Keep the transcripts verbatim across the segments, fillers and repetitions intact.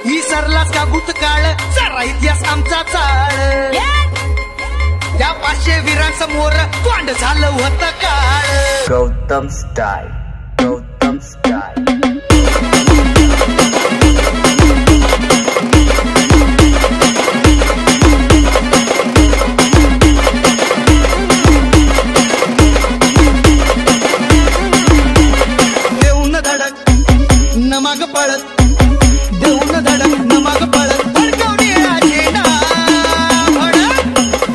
विसरलास का भूतकाळ, सारा इतिहास आमचा चाळ. त्या पाचशे वीरांसमोर तोंड झालं होतं काळ. Gautam style, Gautam style. देऊन धडक न माग पळत, देऊन धडक न माग पळत, भडकवणे अजेंडा भडक.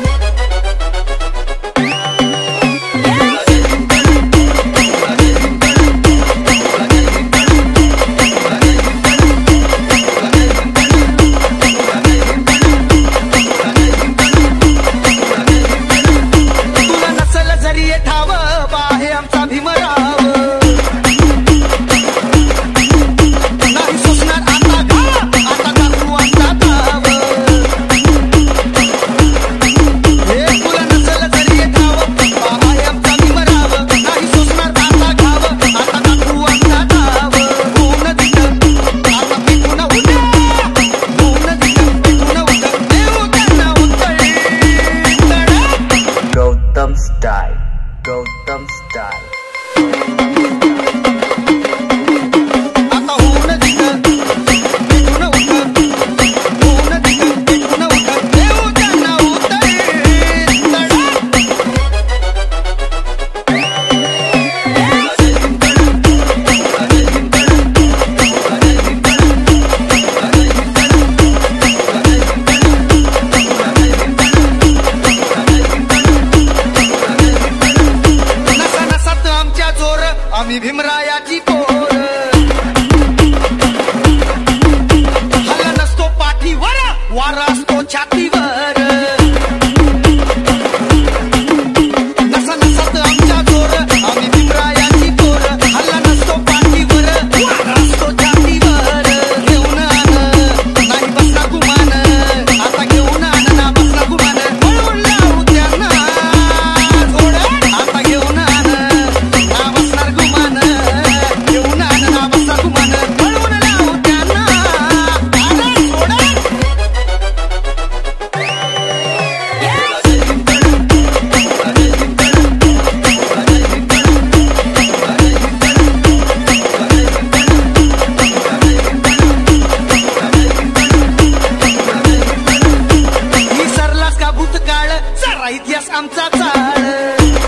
तुला नसल जरी ठाव, बाहे आमचा भीमराव. Gautam style, Gautam style. आता होऊन दिलं पेटून उठत, होऊन दिलं पेटून उठत, देऊ त्यांना उतरी तडक. नसा नसात आमच्या जोर, आम्ही भीमरायाची पोर. हल्ला नसतो पाठीवर, वारा असतो छातीवर. नसा नसात आमच्या जोर, आम्ही भीमरायाची पोर. हल्ला नसतो पाठीवर, वारा असतो छातीवर. घेऊन आण नाही बसला गुमान, आता घेऊन आण ना बसला गुमान. वळवून लावू त्यांना थोडं, आता घेऊन आण ना बसणार गुमान. घेऊन आण ना बसणार गुमान, वळवून लावू त्यांना अरे थोडं. विसरलास का भूतकाळ, सारा इतिहास आमचा चाळ.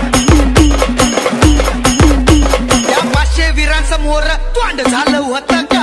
त्या पाचशे वीरांसमोर तोंड झालं होतं.